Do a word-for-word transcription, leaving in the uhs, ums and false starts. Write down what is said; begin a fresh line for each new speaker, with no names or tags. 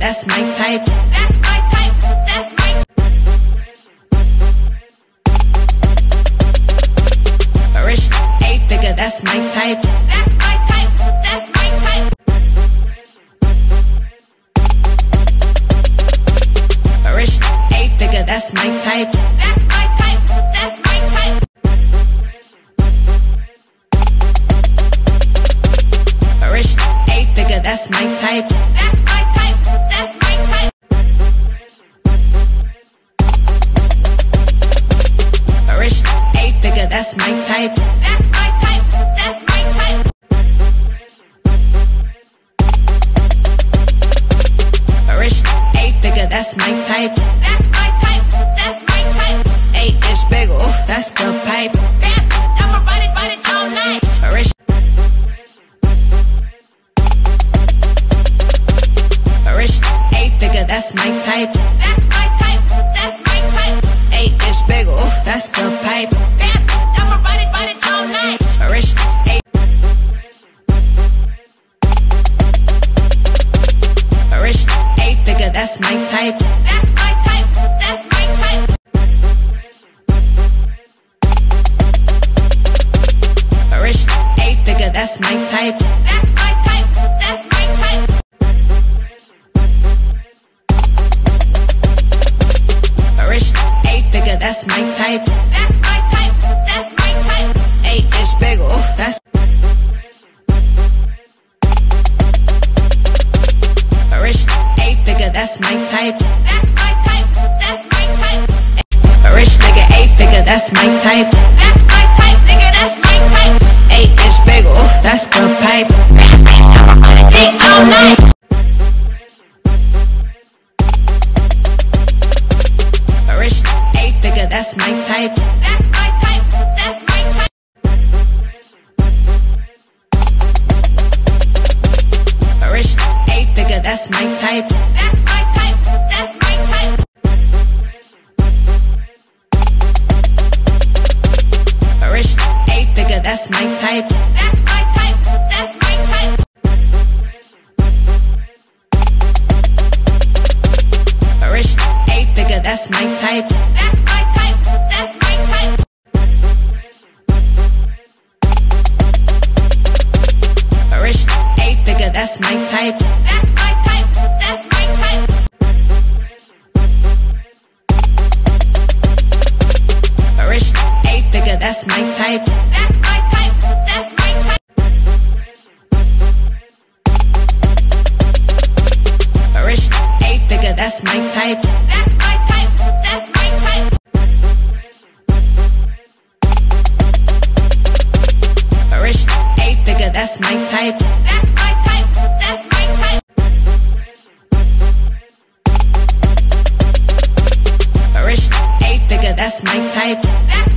that's my type. That's my type. That's my a rich eight figure, that's my type. That's my type. That's my type. A rich eight figure, that's my type. That's my type. That's my type. A rich eight figure, that's my type. That's my type. That's my type. A rich eight figure, that's my type. That's my type. That's my type. A rich eight figure, that's my type. That's my type. That's my type. Eight inch bagel, that's the pipe. Damn, I'ma ride it, ride it all night. A rich, a rich eight figure, that's my type. That's my type. That's my type. Eight inch bagel, that's the pipe. Damn, I'ma ride it, ride it all night. A rich eight, a rich eight figure, that's my type. That's my type. That's my type. A rich eight figure, that's my type. That's my type. That's my type. A rich eight figure, that's my type. That's my type. That's my type. Eight inch bagel, that's a rich eight figure, that's my type. That's my type. That's my type. A rich nigga eight figure, that's my type. That's my type, nigga, that's my type. Eight inch bagel, that's the pipe. Dick all night. A rich eight figure, that's my type. That's my type. That's my type. A rich eight figure, that's my type. That's my type. That's my type. A rich eight figure, that's my type. That's my type. That's my type. A rich eight figure, that's my type. That's my type. That's my type. A rich eight figure, that's my type. That's my type. That's my type. A rich eight figure, that's my type. That's my type. That's my type. A rich eight figure, that's my type. That's my type. That's my type. A rich eight figure, that's my type. That's my type. That's my type. A rich eight figure, that's my type. That's